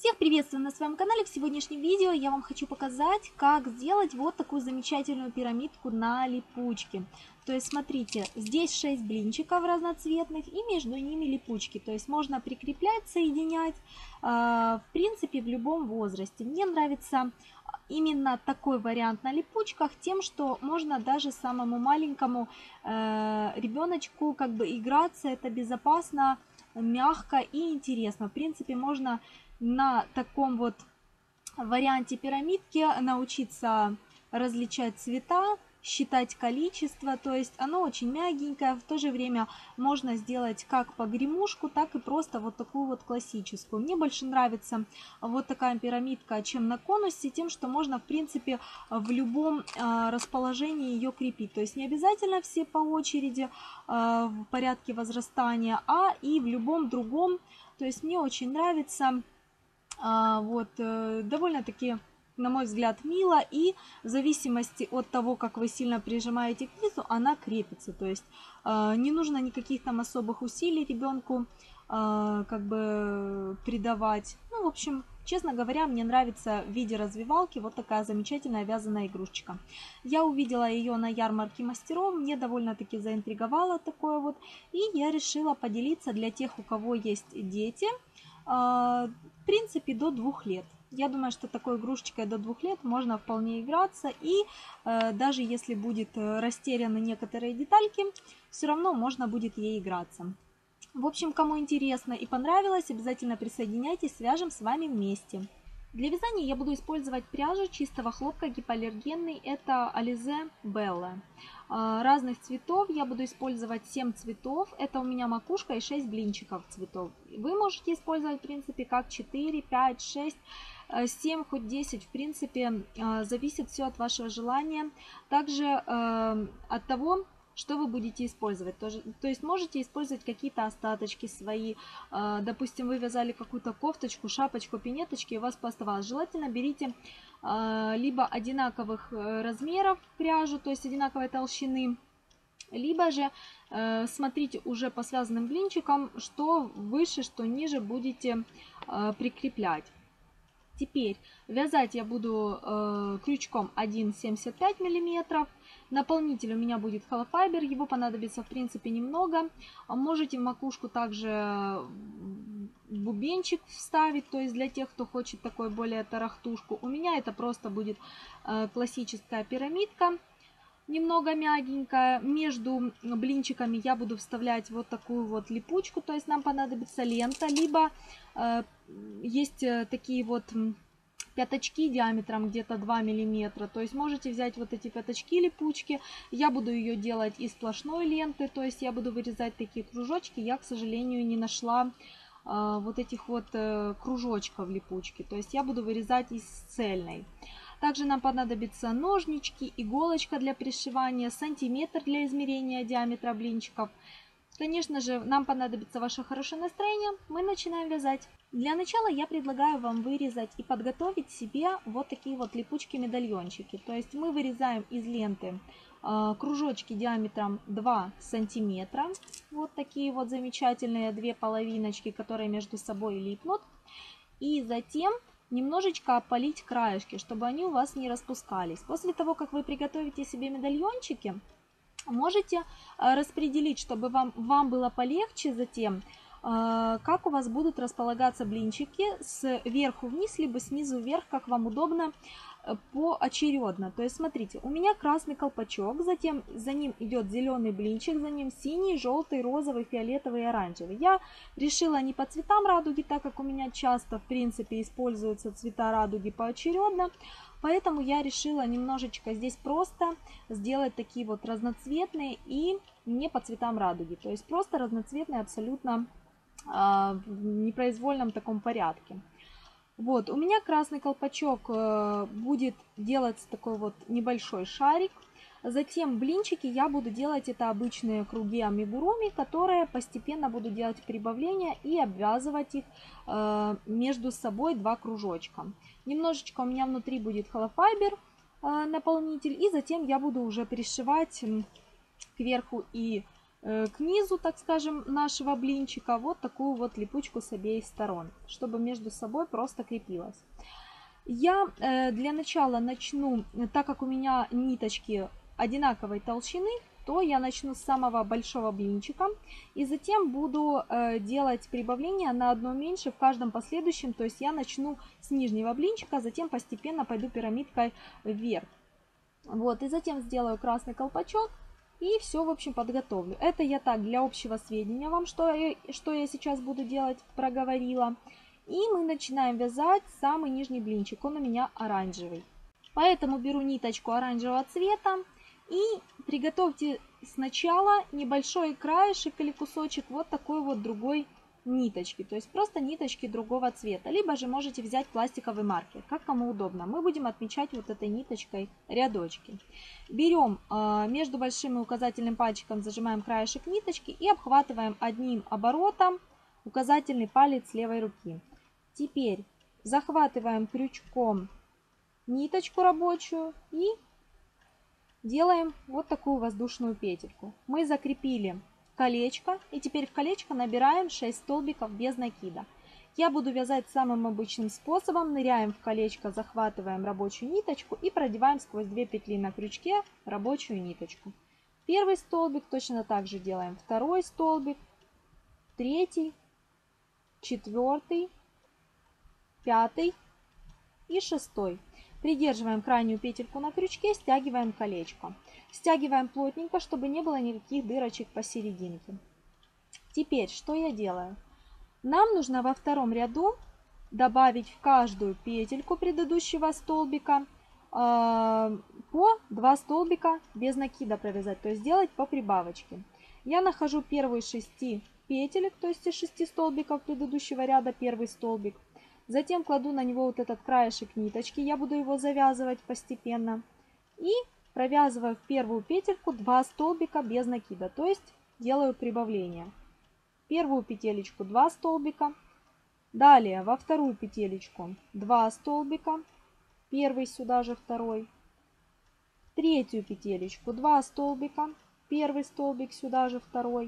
Всех приветствую на своем канале. В сегодняшнем видео я вам хочу показать, как сделать вот такую замечательную пирамидку на липучке. То есть смотрите, здесь 6 блинчиков разноцветных и между ними липучки. То есть можно прикреплять, соединять, в принципе, в любом возрасте. Мне нравится именно такой вариант на липучках тем, что можно даже самому маленькому ребеночку как бы играться. Это безопасно, мягко и интересно. В принципе, можно на таком вот варианте пирамидки научиться различать цвета, считать количество, то есть оно очень мягенькое, в то же время можно сделать как погремушку, так и просто вот такую вот классическую. Мне больше нравится вот такая пирамидка, чем на конусе, тем, что можно в принципе в любом расположении ее крепить, то есть не обязательно все по очереди в порядке возрастания, а и в любом другом. То есть мне очень нравится, довольно-таки, на мой взгляд, мило, и в зависимости от того, как вы сильно прижимаете к низу, она крепится. То есть не нужно никаких там особых усилий ребенку как бы придавать. Ну, в общем, честно говоря, мне нравится в виде развивалки вот такая замечательная вязаная игрушечка. Я увидела ее на ярмарке мастеров, мне довольно-таки заинтриговало такое вот, и я решила поделиться для тех, у кого есть дети, в принципе, до 2 лет. Я думаю, что такой игрушечкой до 2 лет можно вполне играться, и даже если будет растеряны некоторые детальки, все равно можно будет ей играться. В общем, кому интересно и понравилось, обязательно присоединяйтесь, свяжем с вами вместе. Для вязания я буду использовать пряжу чистого хлопка гипоаллергенный, это Alize Bella. Разных цветов я буду использовать 7 цветов, это у меня макушка и 6 блинчиков цветов. Вы можете использовать, в принципе, как 4, 5, 6, 7, хоть 10, в принципе, зависит все от вашего желания. Также от того, что вы будете использовать. То есть можете использовать какие-то остаточки свои. Допустим, вы вязали какую-то кофточку, шапочку, пинеточки, и у вас пооставалось. Желательно берите либо одинаковых размеров пряжу, то есть одинаковой толщины, либо же смотрите уже по связанным блинчикам, что выше, что ниже будете прикреплять. Теперь вязать я буду крючком 1,75 мм. Наполнитель у меня будет холофайбер, его понадобится в принципе немного. Можете в макушку также бубенчик вставить, то есть для тех, кто хочет такой более тарахтушку. У меня это просто будет классическая пирамидка, немного мягенькая. Между блинчиками я буду вставлять вот такую вот липучку, то есть нам понадобится лента, либо есть такие вот пятачки диаметром где-то 2 мм, то есть можете взять вот эти пятачки липучки. Я буду ее делать из сплошной ленты, то есть я буду вырезать такие кружочки. Я, к сожалению, не нашла вот этих вот кружочков липучки, то есть я буду вырезать из цельной. Также нам понадобятся ножнички, иголочка для пришивания, сантиметр для измерения диаметра блинчиков. Конечно же, нам понадобится ваше хорошее настроение. Мы начинаем вязать. Для начала я предлагаю вам вырезать и подготовить себе вот такие вот липучки-медальончики. То есть мы вырезаем из ленты кружочки диаметром 2 сантиметра. Вот такие вот замечательные две половиночки, которые между собой липнут. И затем немножечко опалить краешки, чтобы они у вас не распускались. После того, как вы приготовите себе медальончики, можете распределить, чтобы вам было полегче затем, как у вас будут располагаться блинчики сверху вниз, либо снизу вверх, как вам удобно, поочередно. То есть смотрите, у меня красный колпачок, затем за ним идет зеленый блинчик, за ним синий, желтый, розовый, фиолетовый и оранжевый. Я решила не по цветам радуги, так как у меня часто в принципе используются цвета радуги поочередно. Поэтому я решила немножечко здесь просто сделать такие вот разноцветные и не по цветам радуги. То есть просто разноцветные абсолютно в непроизвольном таком порядке. Вот, у меня красный колпачок будет делать такой вот небольшой шарик. Затем блинчики я буду делать, это обычные круги амигуруми, которые постепенно буду делать прибавления и обвязывать их между собой два кружочка. Немножечко у меня внутри будет холофайбер наполнитель, и затем я буду уже пришивать кверху и к низу, так скажем, нашего блинчика вот такую вот липучку с обеих сторон, чтобы между собой просто крепилась. Я для начала начну, так как у меня ниточки одинаковой толщины, то я начну с самого большого блинчика и затем буду делать прибавление на одно меньше в каждом последующем. То есть я начну с нижнего блинчика, затем постепенно пойду пирамидкой вверх. Вот, и затем сделаю красный колпачок и все, в общем, подготовлю. Это я так для общего сведения вам, что я сейчас буду делать, проговорила. И мы начинаем вязать самый нижний блинчик, он у меня оранжевый. Поэтому беру ниточку оранжевого цвета и приготовьте сначала небольшой краешек или кусочек вот такой вот другой ниточки, то есть просто ниточки другого цвета. Либо же можете взять пластиковый маркер, как кому удобно. Мы будем отмечать вот этой ниточкой рядочки. Берем между большим и указательным пальчиком, зажимаем краешек ниточки и обхватываем одним оборотом указательный палец левой руки. Теперь захватываем крючком ниточку рабочую и делаем вот такую воздушную петельку. Мы закрепили колечко и теперь в колечко набираем 6 столбиков без накида. Я буду вязать самым обычным способом. Ныряем в колечко, захватываем рабочую ниточку и продеваем сквозь 2 петли на крючке рабочую ниточку. Первый столбик точно так же делаем. Второй столбик, третий, четвертый, пятый и шестой. Придерживаем крайнюю петельку на крючке, стягиваем колечко. Стягиваем плотненько, чтобы не было никаких дырочек посерединке. Теперь, что я делаю? Нам нужно во втором ряду добавить в каждую петельку предыдущего столбика по 2 столбика без накида провязать, то есть сделать по прибавочке. Я нахожу первые 6 петелек, то есть из 6 столбиков предыдущего ряда первый столбик. Затем кладу на него вот этот краешек ниточки, я буду его завязывать постепенно. И провязываю в первую петельку 2 столбика без накида, то есть делаю прибавление. Первую петелечку 2 столбика, далее во вторую петелечку 2 столбика, первый сюда же второй, третью петелечку 2 столбика, первый столбик сюда же второй,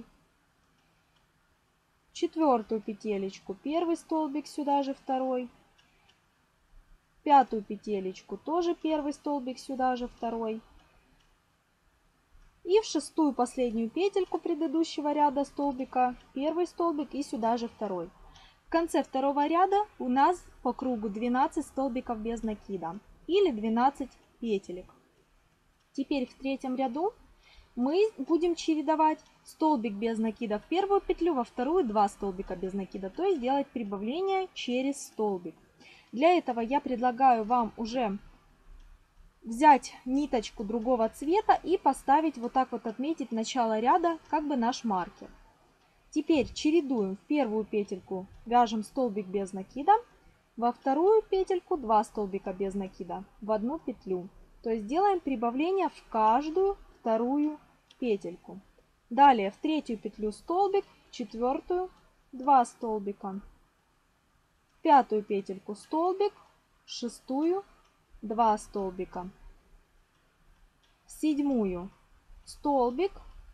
четвертую петелечку первый столбик сюда же второй, пятую петелечку тоже первый столбик сюда же второй, и в шестую последнюю петельку предыдущего ряда столбика первый столбик и сюда же второй. В конце второго ряда у нас по кругу 12 столбиков без накида или 12 петелек. Теперь в третьем ряду мы будем чередовать столбик без накида в первую петлю, во вторую 2 столбика без накида, то есть делать прибавление через столбик. Для этого я предлагаю вам уже взять ниточку другого цвета и поставить вот так вот, отметить начало ряда, как бы наш маркер. Теперь чередуем: в первую петельку вяжем столбик без накида, во вторую петельку 2 столбика без накида в одну петлю. То есть делаем прибавление в каждую вторую петельку. Далее в третью петлю столбик, в четвертую 2 столбика, в пятую петельку столбик, в шестую 2 столбика, в седьмую столбик,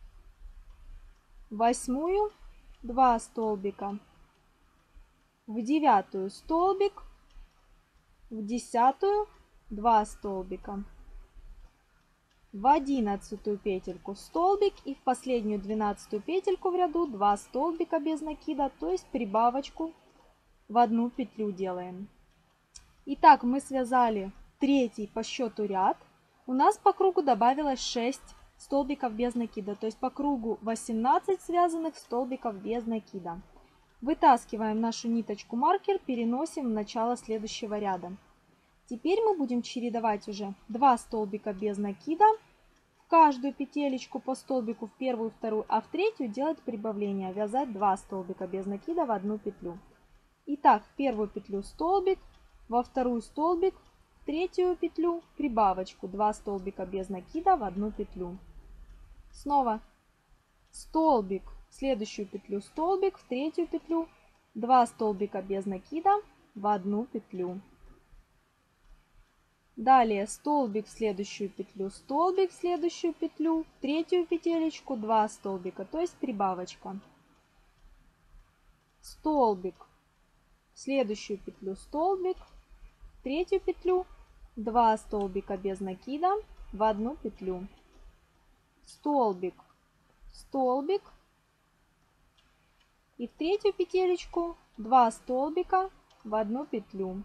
в восьмую 2 столбика, в девятую столбик, в десятую 2 столбика, в 11 петельку столбик и в последнюю 12 петельку в ряду 2 столбика без накида, то есть прибавочку в одну петлю делаем. Итак, мы связали третий по счету ряд. У нас по кругу добавилось 6 столбиков без накида, то есть по кругу 18 связанных столбиков без накида. Вытаскиваем нашу ниточку маркер, переносим в начало следующего ряда. Теперь мы будем чередовать уже 2 столбика без накида, в каждую петелечку по столбику в первую, вторую, а в третью делать прибавление, вязать 2 столбика без накида в одну петлю. Итак, в первую петлю столбик, во вторую столбик, в третью петлю прибавочку 2 столбика без накида в одну петлю. Снова столбик, в следующую петлю столбик, в третью петлю 2 столбика без накида в одну петлю. Далее столбик в следующую петлю, столбик в следующую петлю, третью петелечку, 2 столбика, то есть прибавочка. Столбик в следующую петлю, столбик, третью петлю, 2 столбика без накида в одну петлю. Столбик, столбик и в третью петелечку 2 столбика в одну петлю.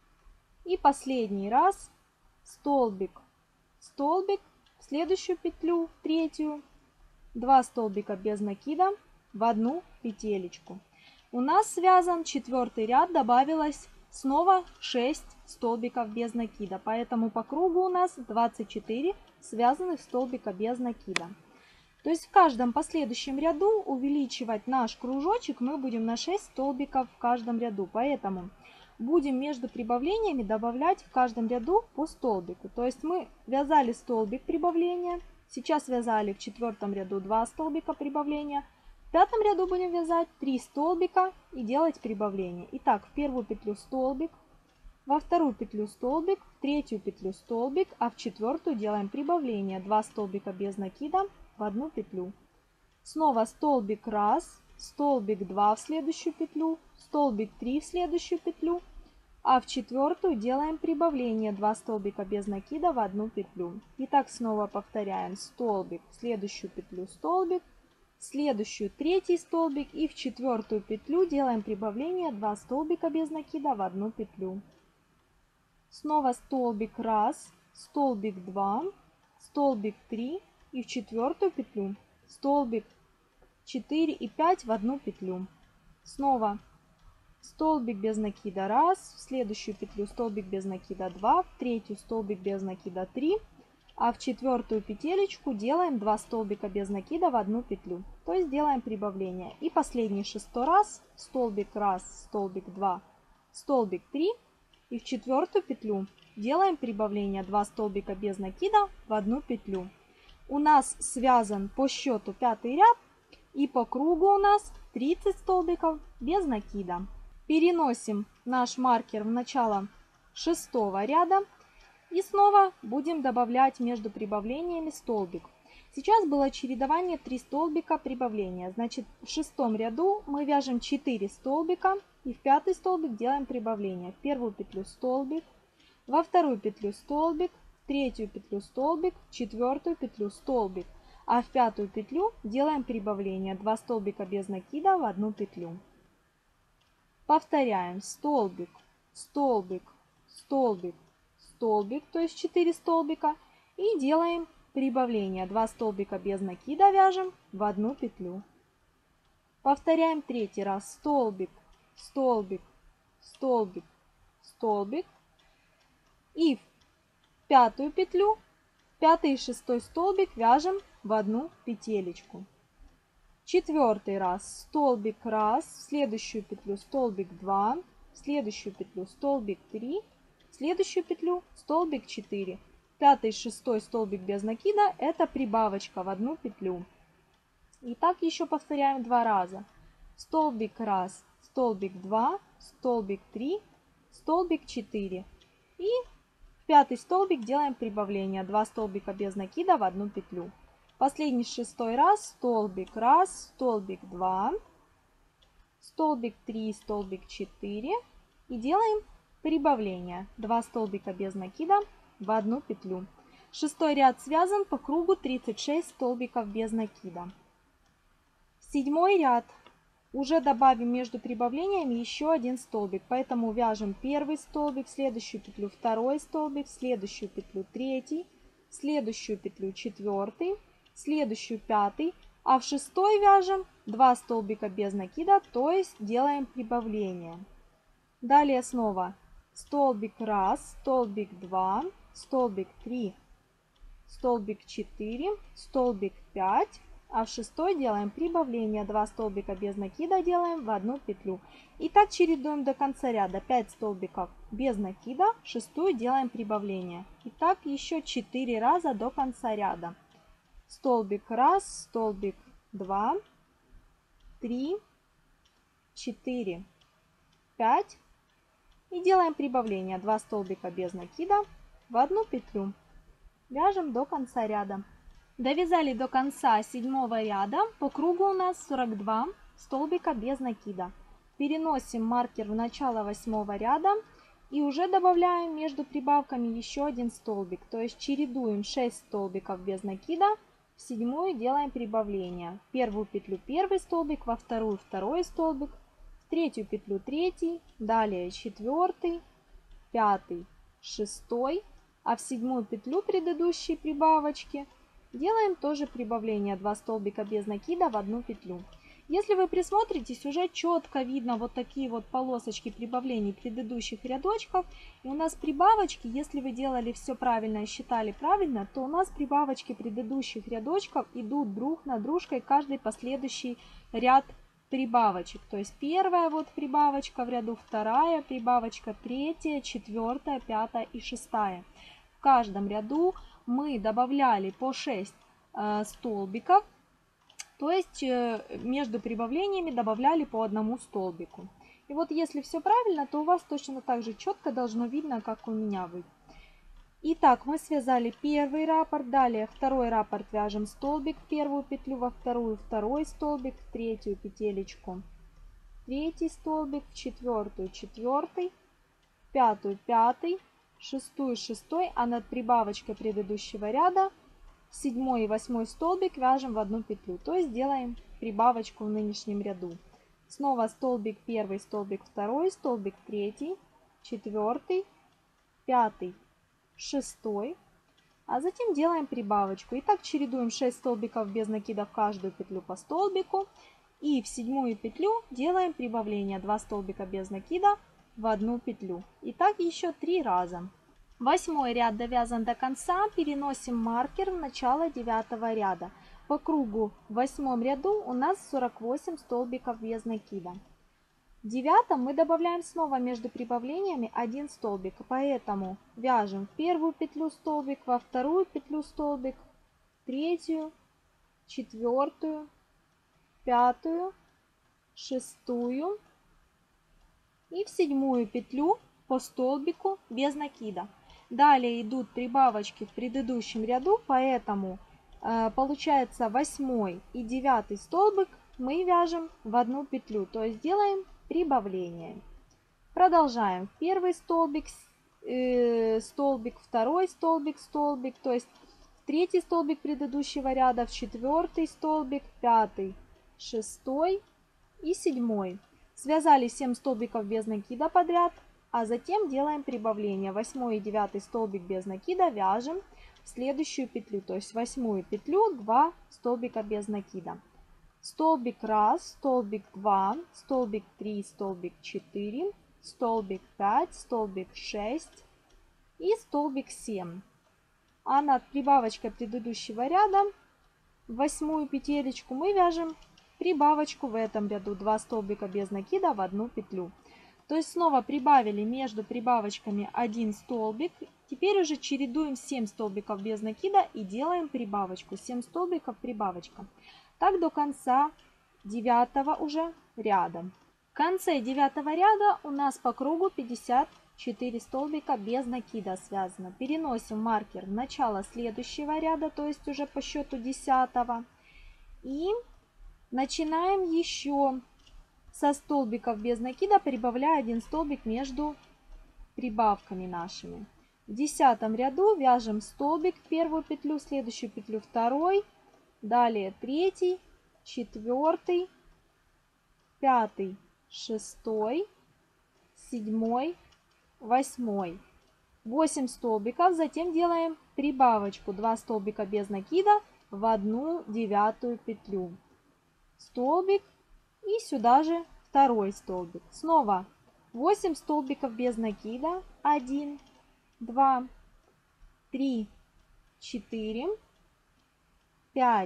И последний раз столбик, столбик, в следующую петлю, третью, 2 столбика без накида в одну петелечку. У нас связан 4-й ряд, добавилось снова 6 столбиков без накида, поэтому по кругу у нас 24 связанных столбика без накида. То есть в каждом последующем ряду увеличивать наш кружочек мы будем на 6 столбиков в каждом ряду, поэтому будем между прибавлениями добавлять в каждом ряду по столбику. То есть мы вязали столбик прибавления, сейчас вязали в 4-м ряду 2 столбика прибавления, в 5-м ряду будем вязать 3 столбика и делать прибавление. Итак, в первую петлю столбик, во вторую петлю столбик, в третью петлю столбик, а в 4-ю делаем прибавление, 2 столбика без накида в одну петлю. Снова столбик 1, столбик 2 в следующую петлю, столбик 3 в следующую петлю, а в 4-ю делаем прибавление, 2 столбика без накида в одну петлю. Итак, снова повторяем столбик в следующую петлю, столбик, в следующую 3 столбик и в 4-ю петлю делаем прибавление, 2 столбика без накида в одну петлю. Снова столбик 1, столбик 2, столбик 3 и в 4-ю петлю столбик 4 и 5 в одну петлю. Снова столбик без накида 1, в следующую петлю столбик без накида 2, в третью столбик без накида 3, а в 4-ю петелечку делаем 2 столбика без накида в одну петлю. То есть делаем прибавление. И последний 6-й раз столбик 1, столбик 2, столбик 3 и в 4-ю петлю делаем прибавление, 2 столбика без накида в одну петлю. У нас связан по счету 5-й ряд и по кругу у нас 30 столбиков без накида. Переносим наш маркер в начало 6-го ряда и снова будем добавлять между прибавлениями столбик. Сейчас было чередование 3 столбика прибавления. Значит, в 6-м ряду мы вяжем 4 столбика и в 5-й столбик делаем прибавление. В первую петлю столбик, во вторую петлю столбик, в третью петлю столбик, в 4-ю петлю столбик, а в 5-ю петлю делаем прибавление, 2 столбика без накида в одну петлю. Повторяем столбик, столбик, столбик, столбик, то есть 4 столбика, и делаем прибавление, 2 столбика без накида вяжем в одну петлю. Повторяем 3-й раз столбик, столбик, столбик, столбик, и в 5-ю петлю, 5-й и 6-й столбик вяжем в одну петелечку. 4-й раз столбик 1, в следующую петлю столбик 2, в следующую петлю столбик 3, в следующую петлю столбик 4. 5-й и 6-й столбик без накида это прибавочка в одну петлю. И так еще повторяем 2 раза. Столбик 1, столбик 2, столбик 3, столбик 4. И в 5-й столбик делаем прибавление, 2 столбика без накида в одну петлю. Последний 6-й раз столбик 1, столбик 2, столбик 3, столбик 4 и делаем прибавление, 2 столбика без накида в одну петлю. 6-й ряд связан по кругу 36 столбиков без накида. 7-й ряд уже добавим между прибавлениями еще один столбик, поэтому вяжем первый столбик, в следующую петлю второй столбик, в следующую петлю третий, в следующую петлю 4, в следующую 5, а в 6-й вяжем 2 столбика без накида, то есть делаем прибавление. Далее снова столбик 1, столбик 2, столбик 3, столбик 4, столбик 5, а в 6-й делаем прибавление, 2 столбика без накида делаем в одну петлю. И так чередуем до конца ряда, 5 столбиков без накида, в 6-ю делаем прибавление. И так еще 4 раза до конца ряда. Столбик 1, столбик 2, 3, 4, 5 и делаем прибавление, 2 столбика без накида в одну петлю. Вяжем до конца ряда. Довязали до конца 7 ряда. По кругу у нас 42 столбика без накида. Переносим маркер в начало 8 ряда и уже добавляем между прибавками еще один столбик. То есть чередуем 6 столбиков без накида. В 7 делаем прибавление. В первую петлю первый столбик, во вторую второй столбик, в третью петлю третий, далее четвертый, пятый, шестой, а в 7 петлю предыдущей прибавочки делаем тоже прибавление 2 столбика без накида в одну петлю. Если вы присмотритесь, уже четко видно вот такие вот полосочки прибавлений предыдущих рядочков. И у нас прибавочки, если вы делали все правильно и считали правильно, то у нас прибавочки предыдущих рядочков идут друг над дружкой каждый последующий ряд прибавочек. То есть первая вот прибавочка в ряду, вторая прибавочка, третья, четвертая, пятая и шестая. В каждом ряду мы добавляли по 6 столбиков. То есть между прибавлениями добавляли по одному столбику. И вот если все правильно, то у вас точно так же четко должно видно, как у меня вы. Итак, мы связали первый раппорт, далее второй раппорт вяжем столбик в первую петлю, во вторую второй столбик, в третью петелечку третий столбик, в четвертую четвертый, в пятую пятый, шестую шестой, а над прибавочкой предыдущего ряда 7 и 8 столбик вяжем в одну петлю, то есть делаем прибавочку в нынешнем ряду. Снова столбик первый, столбик второй, столбик третий, четвертый, пятый, шестой, а затем делаем прибавочку. И так чередуем 6 столбиков без накида в каждую петлю по столбику. И в 7 петлю делаем прибавление 2 столбика без накида в одну петлю. И так еще 3 раза. 8 ряд довязан до конца, переносим маркер в начало 9 ряда. По кругу в 8 ряду у нас 48 столбиков без накида. В 9 мы добавляем снова между прибавлениями 1 столбик, поэтому вяжем в первую петлю столбик, во вторую петлю столбик, третью, четвертую, пятую, шестую и в 7 петлю по столбику без накида. Далее идут прибавочки в предыдущем ряду, поэтому получается 8 и 9 столбик мы вяжем в одну петлю, то есть делаем прибавление. Продолжаем. Первый столбик, столбик, второй столбик, столбик, то есть третий столбик предыдущего ряда, в четвертый столбик, пятый, шестой и 7. Связали 7 столбиков без накида подряд. А затем делаем прибавление. 8 и 9 столбик без накида вяжем в следующую петлю. То есть 8 петлю 2 столбика без накида. Столбик 1, столбик 2, столбик 3, столбик 4, столбик 5, столбик 6 и столбик 7. А над прибавочкой предыдущего ряда в 8 петелечку мы вяжем прибавочку в этом ряду. 2 столбика без накида в одну петлю. То есть снова прибавили между прибавочками 1 столбик. Теперь уже чередуем 7 столбиков без накида и делаем прибавочку. 7 столбиков прибавочка. Так до конца 9 уже ряда. В конце 9 ряда у нас по кругу 54 столбика без накида связано. Переносим маркер в начало следующего ряда, то есть уже по счету 10. И начинаем еще со столбиков без накида, прибавляя 1 столбик между прибавками нашими. В 10 ряду вяжем столбик в первую петлю, следующую петлю второй, далее третий, четвертый, пятый, шестой, 7, 8. 8 столбиков, затем делаем прибавочку 2 столбика без накида в 1 9 петлю. Столбик. И сюда же второй столбик. Снова 8 столбиков без накида. 1, 2, 3, 4, 5,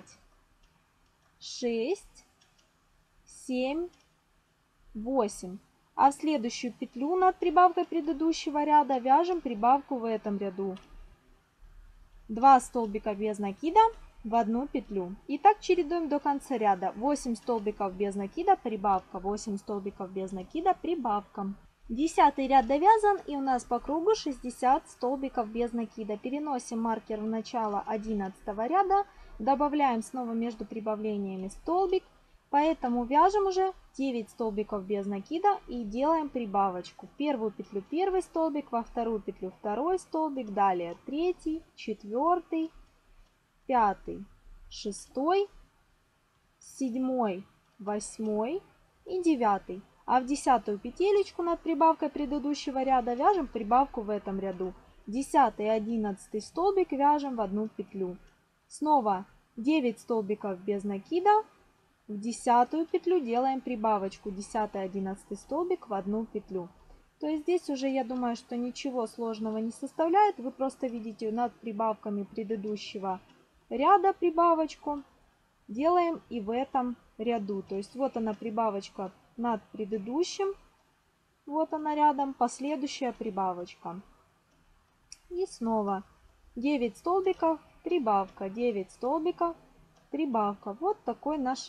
6, 7, 8. А в следующую петлю над прибавкой предыдущего ряда вяжем прибавку в этом ряду. 2 столбика без накида в одну петлю. И так чередуем до конца ряда. 8 столбиков без накида, прибавка, 8 столбиков без накида, прибавка. 10 ряд довязан, и у нас по кругу 60 столбиков без накида. Переносим маркер в начало 11 ряда, добавляем снова между прибавлениями столбик, поэтому вяжем уже 9 столбиков без накида и делаем прибавочку. В первую петлю первый столбик, во вторую петлю второй столбик, далее третий, четвертый, пятый, шестой, седьмой, восьмой и девятый. А в 10 петелечку над прибавкой предыдущего ряда вяжем прибавку в этом ряду. 10 и 11 столбик вяжем в одну петлю. Снова 9 столбиков без накида. В 10 петлю делаем прибавочку. 10 и 11 столбик в одну петлю. То есть здесь уже, я думаю, что ничего сложного не составляет. Вы просто видите над прибавками предыдущего ряда прибавочку. Делаем и в этом ряду. То есть вот она прибавочка над предыдущим, вот она рядом, последующая прибавочка. И снова 9 столбиков, прибавка, 9 столбиков, прибавка. Вот такой наш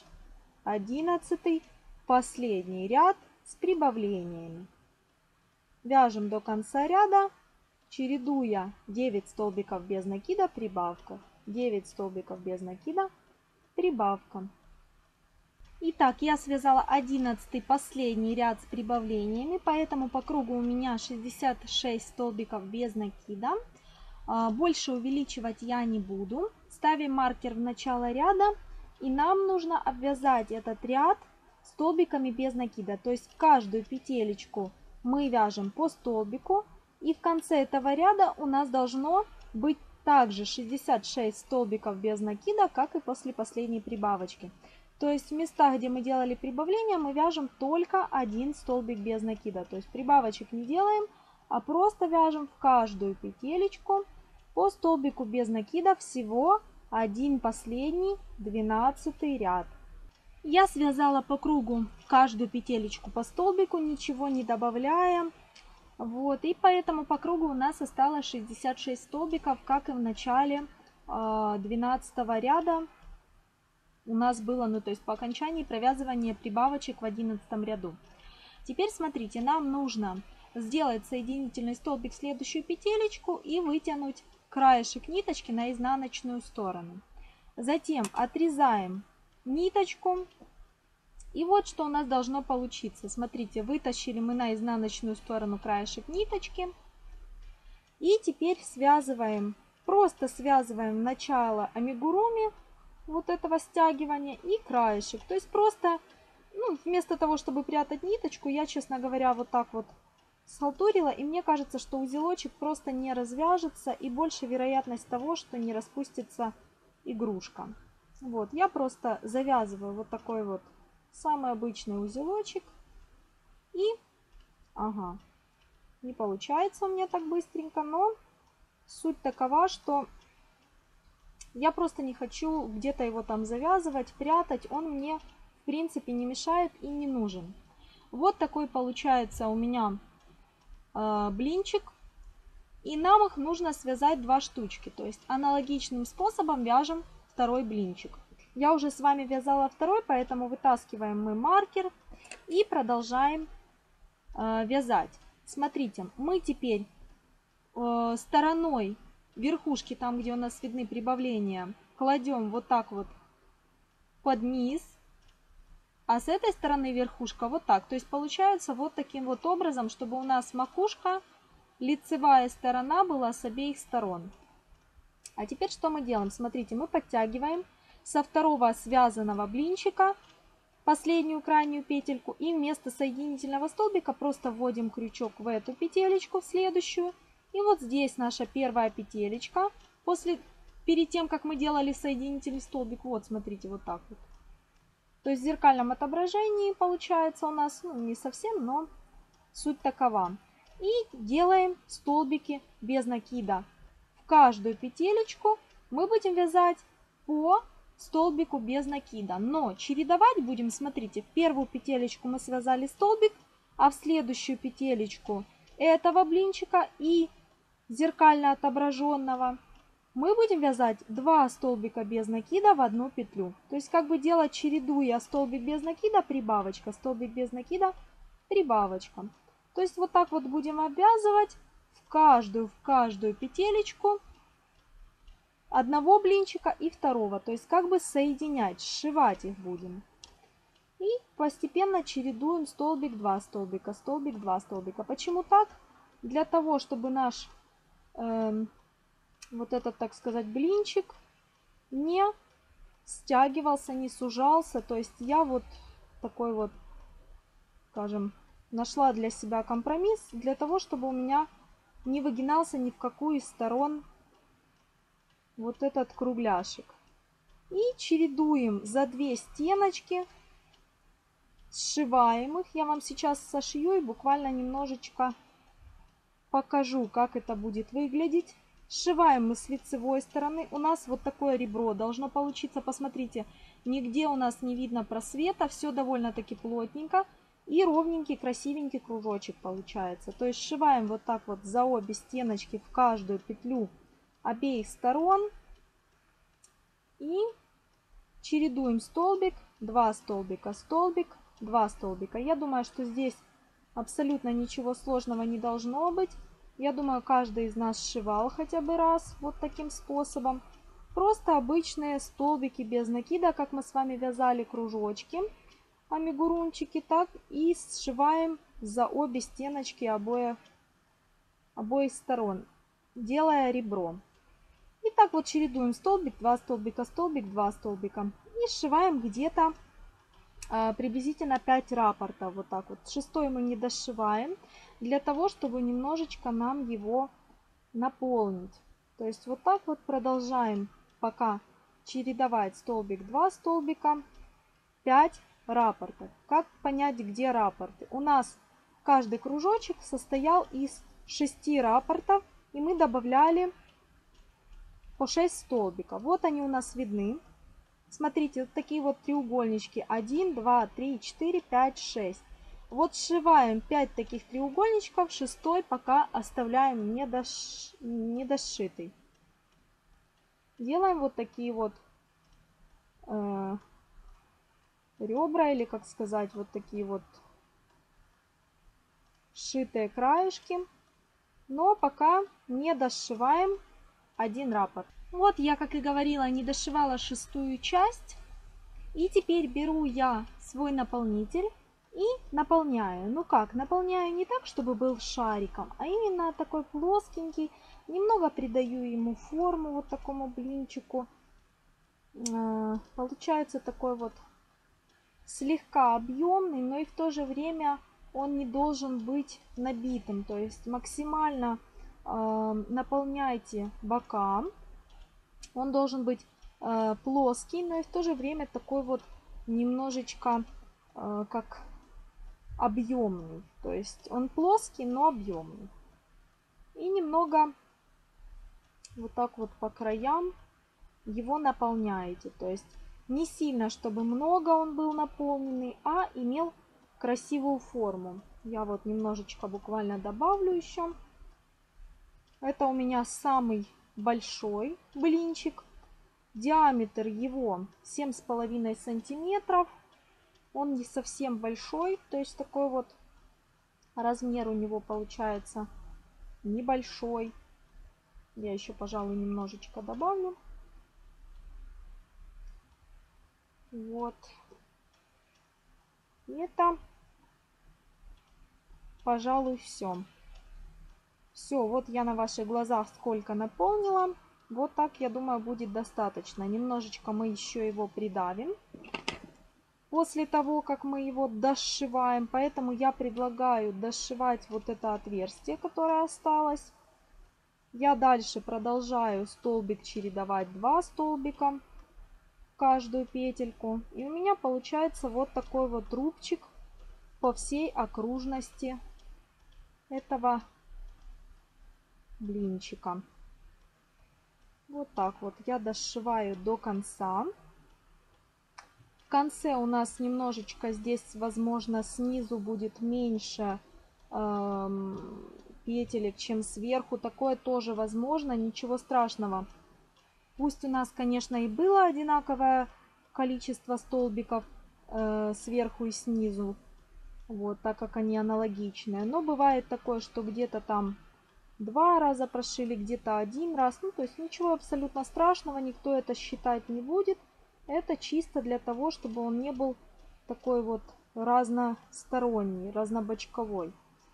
11 последний ряд с прибавлениями. Вяжем до конца ряда, чередуя 9 столбиков без накида, прибавка, 9 столбиков без накида, прибавка. Итак, я связала 11 последний ряд с прибавлениями, поэтому по кругу у меня 66 столбиков без накида. Больше увеличивать я не буду. Ставим маркер в начало ряда, и нам нужно обвязать этот ряд столбиками без накида. То есть каждую петелечку мы вяжем по столбику, и в конце этого ряда у нас должно быть также 66 столбиков без накида, как и после последней прибавочки. То есть в местах, где мы делали прибавление, мы вяжем только один столбик без накида. То есть прибавочек не делаем, а просто вяжем в каждую петелечку по столбику без накида всего один последний 12 ряд. Я связала по кругу каждую петелечку по столбику, ничего не добавляя. Вот, и поэтому по кругу у нас осталось 66 столбиков, как и в начале 12 ряда. У нас было, то есть по окончании провязывания прибавочек в 11 ряду. Теперь смотрите, нам нужно сделать соединительный столбик в следующую петелечку и вытянуть краешек ниточки на изнаночную сторону. Затем отрезаем ниточку. И вот что у нас должно получиться. Смотрите, вытащили мы на изнаночную сторону краешек ниточки. И теперь связываем, просто связываем начало амигуруми вот этого стягивания и краешек. То есть просто, вместо того, чтобы прятать ниточку, я, честно говоря, вот так вот схалтурила. И мне кажется, что узелочек просто не развяжется и больше вероятность того, что не распустится игрушка. Вот, я просто завязываю вот такой вот самый обычный узелочек. И, не получается у меня так быстренько, но суть такова, что я просто не хочу где-то его там завязывать, прятать. Он мне, в принципе, не мешает и не нужен. Вот такой получается у меня блинчик. И нам их нужно связать 2 штучки. То есть аналогичным способом вяжем второй блинчик. Я уже с вами вязала второй, поэтому вытаскиваем мы маркер и продолжаем вязать. Смотрите, мы теперь стороной верхушки, там где у нас видны прибавления, кладем вот так вот под низ, а с этой стороны верхушка вот так. То есть получается вот таким вот образом, чтобы у нас макушка, лицевая сторона была с обеих сторон. А теперь что мы делаем? Смотрите, мы подтягиваем со второго связанного блинчика последнюю крайнюю петельку и вместо соединительного столбика просто вводим крючок в эту петелечку, в следующую. И вот здесь наша первая петелечка. Перед тем, как мы делали соединительный столбик, вот смотрите, вот так вот. То есть в зеркальном отображении получается у нас, не совсем, но суть такова. И делаем столбики без накида. В каждую петелечку мы будем вязать по столбику без накида. Но чередовать будем, смотрите, в первую петелечку мы связали столбик, а в следующую петелечку этого блинчика и зеркально отображенного мы будем вязать 2 столбика без накида в одну петлю. То есть как бы делать, чередуя столбик без накида, прибавочка, столбик без накида, прибавочка. То есть вот так вот будем обвязывать в каждую петелечку одного блинчика и второго. То есть как бы соединять, сшивать их будем. И постепенно чередуем столбик, 2 столбика, столбик, 2 столбика. Почему так? Для того, чтобы наш вот этот, так сказать, блинчик не стягивался, не сужался. То есть я вот такой вот, скажем, нашла для себя компромисс для того, чтобы у меня не выгинался ни в какую из сторон вот этот кругляшек. И чередуем за 2 стеночки, сшиваем их. Я вам сейчас сошью и буквально немножечко покажу, как это будет выглядеть. Сшиваем мы с лицевой стороны. У нас вот такое ребро должно получиться. Посмотрите, нигде у нас не видно просвета. Все довольно-таки плотненько. И ровненький, красивенький кружочек получается. То есть сшиваем вот так вот за обе стеночки в каждую петлю обеих сторон. И чередуем столбик, 2 столбика, столбик, 2 столбика. Я думаю, что здесь абсолютно ничего сложного не должно быть. Я думаю, каждый из нас сшивал хотя бы раз вот таким способом. Просто обычные столбики без накида, как мы с вами вязали кружочки, амигурумчики, так и сшиваем за обе стеночки обоих сторон, делая ребро. И так вот чередуем столбик, 2 столбика, столбик, 2 столбика. И сшиваем где-то приблизительно 5 раппортов. Вот так вот. 6-й мы не дошиваем, для того, чтобы немножечко нам его наполнить. То есть вот так вот продолжаем пока чередовать столбик, 2 столбика, 5 раппортов. Как понять, где раппорты? У нас каждый кружочек состоял из 6 раппортов, и мы добавляли по 6 столбиков. Вот они у нас видны. Смотрите, вот такие вот треугольнички. 1, 2, 3, 4, 5, 6. Вот сшиваем 5 таких треугольничков. 6-й пока оставляем недошитый. Делаем вот такие вот ребра, или как сказать, вот такие вот сшитые краешки. Но пока не дошиваем один раппорт. Вот я, как и говорила, не дошивала 6-ю часть. И теперь беру я свой наполнитель и наполняю. Ну как, наполняю не так, чтобы был шариком, а именно такой плоскенький. Немного придаю ему форму, вот такому блинчику. Получается такой вот слегка объемный, но и в то же время он не должен быть набитым. То есть максимально наполняйте бока. Он должен быть плоский, но и в то же время такой вот немножечко как объемный. То есть он плоский, но объемный. И немного вот так вот по краям его наполняете. То есть не сильно, чтобы много он был наполненный, а имел красивую форму. Я вот немножечко буквально добавлю еще. Это у меня самый большой блинчик. Диаметр его 7,5 сантиметров. Он не совсем большой, то есть такой вот размер у него получается небольшой. Я еще, пожалуй, немножечко добавлю. Вот. И это, пожалуй, все. Все, вот я на ваших глазах сколько наполнила. Вот так, я думаю, будет достаточно. Немножечко мы еще его придавим после того, как мы его дошиваем. Поэтому я предлагаю дошивать вот это отверстие, которое осталось. Я дальше продолжаю столбик чередовать, 2 столбика в каждую петельку. И у меня получается вот такой вот рубчик по всей окружности этого блинчика. Вот так вот я дошиваю до конца. В конце у нас немножечко здесь, возможно, снизу будет меньше петелек, чем сверху. Такое тоже возможно, ничего страшного. Пусть у нас, конечно, и было одинаковое количество столбиков сверху и снизу. вот, так как они аналогичные. Но бывает такое, что где-то там 2 раза прошили, где-то 1 раз. Ну, то есть ничего абсолютно страшного, никто это считать не будет. Это чисто для того, чтобы он не был такой вот разносторонний, разнобочковой.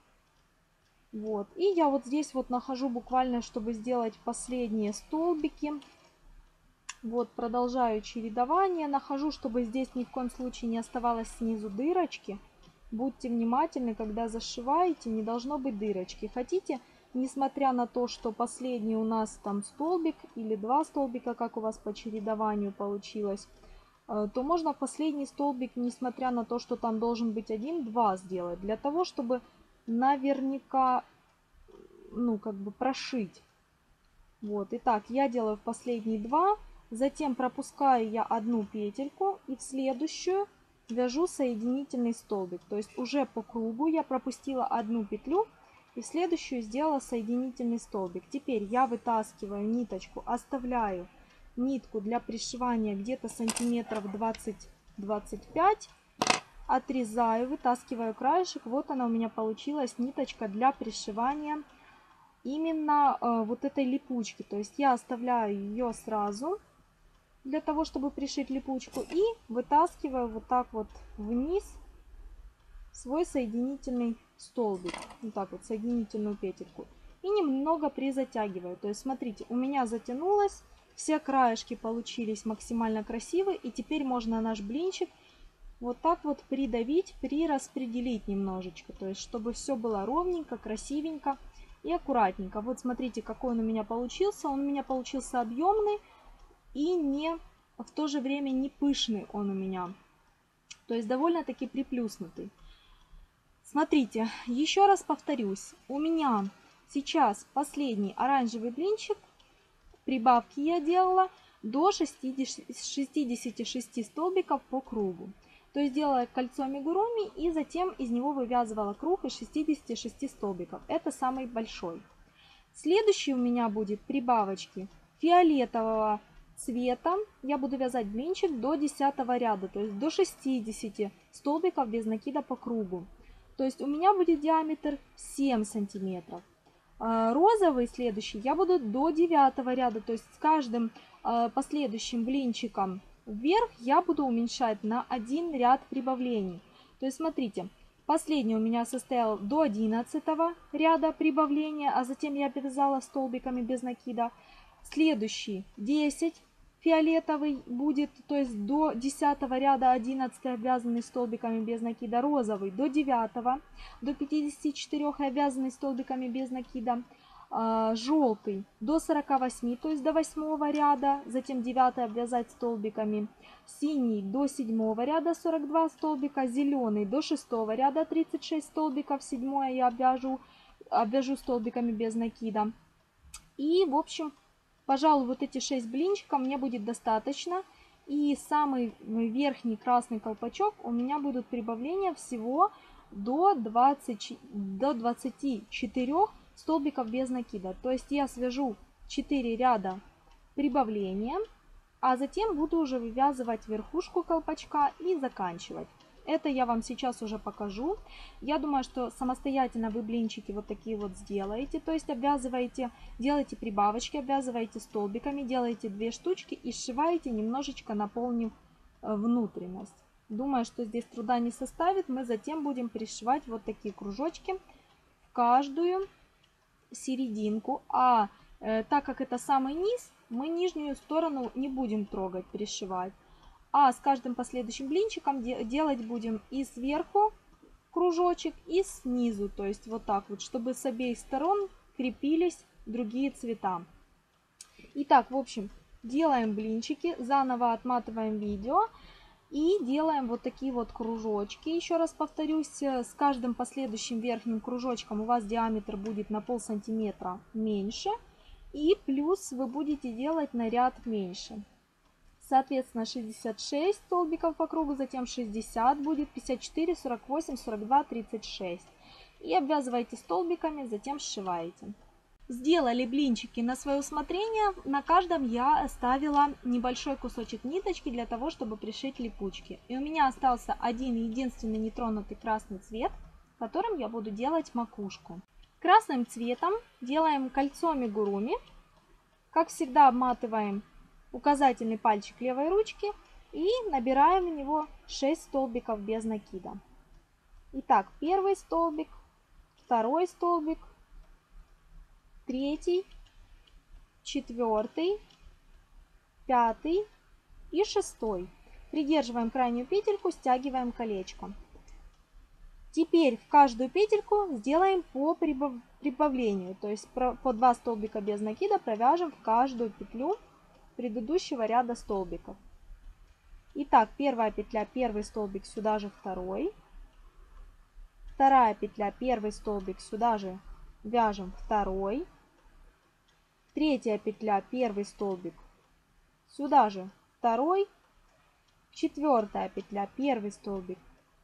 Вот. И я вот здесь вот нахожу буквально, чтобы сделать последние столбики. Вот, продолжаю чередование. Нахожу, чтобы здесь ни в коем случае не оставалось снизу дырочки. Будьте внимательны, когда зашиваете, не должно быть дырочки. Хотите, несмотря на то, что последний у нас там столбик или 2 столбика, как у вас по чередованию получилось, то можно последний столбик, несмотря на то, что там должен быть 1, 2 сделать. Для того, чтобы наверняка, ну, как бы прошить. Вот, итак, я делаю в последние 2, затем пропускаю я одну петельку и в следующую вяжу соединительный столбик. То есть уже по кругу я пропустила одну петлю и в следующую сделала соединительный столбик. Теперь я вытаскиваю ниточку, оставляю нитку для пришивания где-то сантиметров 20-25, отрезаю, вытаскиваю краешек. Вот она у меня получилась, ниточка для пришивания именно вот этой липучки. То есть я оставляю ее сразу для того, чтобы пришить липучку, и вытаскиваю вот так вот вниз свой соединительный столбик, вот так вот соединительную петельку, и немного призатягиваю. То есть смотрите, у меня затянулось, все краешки получились максимально красивые, и теперь можно наш блинчик вот так вот придавить, прираспределить немножечко, то есть чтобы все было ровненько, красивенько и аккуратненько. Вот смотрите, какой он у меня получился. Он у меня получился объемный и не в то же время не пышный он у меня. То есть довольно-таки приплюснутый. Смотрите, еще раз повторюсь. У меня сейчас последний оранжевый блинчик. Прибавки я делала до 66 столбиков по кругу. То есть делала кольцо амигуруми и затем из него вывязывала круг из 66 столбиков. Это самый большой. Следующий у меня будет прибавочки фиолетового цвета. Я буду вязать блинчик до 10 ряда, то есть до 60 столбиков без накида по кругу. То есть у меня будет диаметр 7 сантиметров. Розовый следующий я буду до 9 ряда, то есть с каждым последующим блинчиком вверх я буду уменьшать на 1 ряд прибавлений. То есть смотрите, последний у меня состоял до 11 ряда прибавления, а затем я вязала столбиками без накида. Следующий 10 фиолетовый будет, то есть до 10 ряда 11 обвязанный столбиками без накида. Розовый до 9, до 54 обвязанный столбиками без накида. Желтый до 48, то есть до 8 ряда, затем 9 обвязать столбиками. Синий до 7 ряда 42 столбика, зеленый до 6 ряда 36 столбиков, 7 я обвяжу столбиками без накида. И в общем, пожалуй, вот эти 6 блинчиков мне будет достаточно. И самый верхний красный колпачок у меня будут прибавления всего до 24 столбиков без накида. То есть я свяжу 4 ряда прибавления, а затем буду уже вывязывать верхушку колпачка и заканчивать. Это я вам сейчас уже покажу. Я думаю, что самостоятельно вы блинчики вот такие вот сделаете. То есть обвязываете, делаете прибавочки, обвязываете столбиками, делаете 2 штучки и сшиваете, немножечко наполнив внутренность. Думаю, что здесь труда не составит. Мы затем будем пришивать вот такие кружочки в каждую серединку. А так как это самый низ, мы нижнюю сторону не будем трогать, пришивать. А с каждым последующим блинчиком делать будем и сверху кружочек, и снизу. То есть вот так вот, чтобы с обеих сторон крепились другие цвета. Итак, в общем, делаем блинчики, заново отматываем видео и делаем вот такие вот кружочки. Еще раз повторюсь, с каждым последующим верхним кружочком у вас диаметр будет на пол сантиметра меньше. И плюс вы будете делать на ряд меньше. Соответственно, 66 столбиков по кругу, затем 60 будет, 54, 48, 42, 36. И обвязываете столбиками, затем сшиваете. сделали блинчики на свое усмотрение. На каждом я оставила небольшой кусочек ниточки для того, чтобы пришить липучки. И у меня остался один единственный нетронутый красный цвет, которым я буду делать макушку. Красным цветом делаем кольцо амигуруми. Как всегда, обматываем указательный пальчик левой ручки и набираем в него 6 столбиков без накида. Итак, первый столбик, второй столбик, третий, четвертый, пятый и шестой. Придерживаем крайнюю петельку, стягиваем колечко. Теперь в каждую петельку сделаем по прибавлению, то есть по 2 столбика без накида провяжем в каждую петлю предыдущего ряда столбиков. Итак, первая петля, первый столбик, сюда же второй. Вторая петля, первый столбик, сюда же вяжем второй. Третья петля, первый столбик, сюда же второй. Четвертая петля, первый столбик,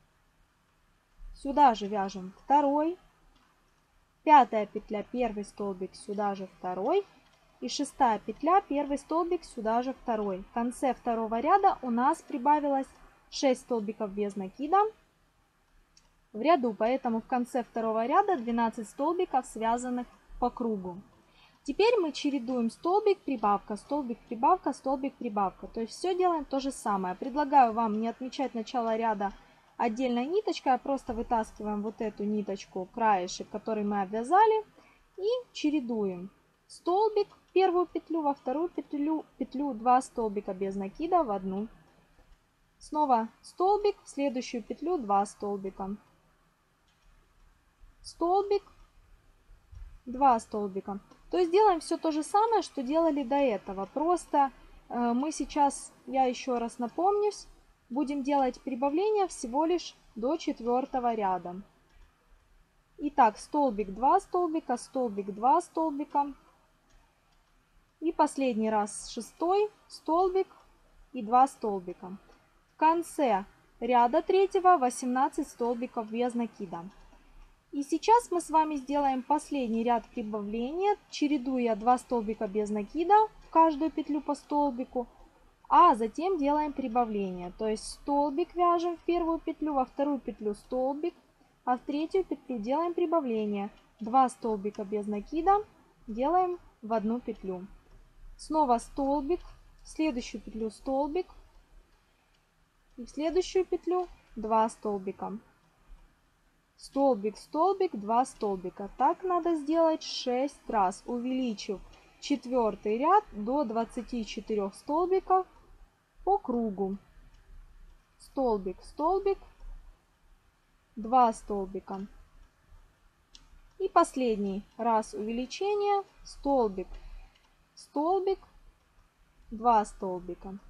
сюда же вяжем второй. Пятая петля, первый столбик, сюда же второй. И шестая петля, первый столбик, сюда же второй. В конце второго ряда у нас прибавилось 6 столбиков без накида в ряду, поэтому в конце второго ряда 12 столбиков, связанных по кругу. Теперь мы чередуем столбик, прибавка, столбик, прибавка, столбик, прибавка. То есть все делаем то же самое. Предлагаю вам не отмечать начало ряда отдельной ниточкой, а просто вытаскиваем вот эту ниточку, краешек, который мы обвязали, и чередуем столбик, первую петлю, во вторую петлю, 2 столбика без накида в одну. Снова столбик, в следующую петлю 2 столбика. Столбик, 2 столбика. То есть делаем все то же самое, что делали до этого. Просто мы сейчас, я еще раз напомнюсь, будем делать прибавление всего лишь до 4 ряда. Итак, столбик, 2 столбика, столбик, 2 столбика. И последний раз 6 столбик и 2 столбика. В конце ряда 3 18 столбиков без накида. И сейчас мы с вами сделаем последний ряд прибавления, чередуя 2 столбика без накида в каждую петлю по столбику, а затем делаем прибавление. То есть столбик вяжем в первую петлю, во вторую петлю столбик, а в третью петлю делаем прибавление. 2 столбика без накида делаем в одну петлю. Снова столбик, в следующую петлю столбик и в следующую петлю 2 столбика. Столбик, столбик, 2 столбика. Так надо сделать 6 раз, увеличив 4 ряд до 24 столбиков по кругу. Столбик, столбик, 2 столбика. И последний раз увеличение, столбик, столбик, 2 столбика.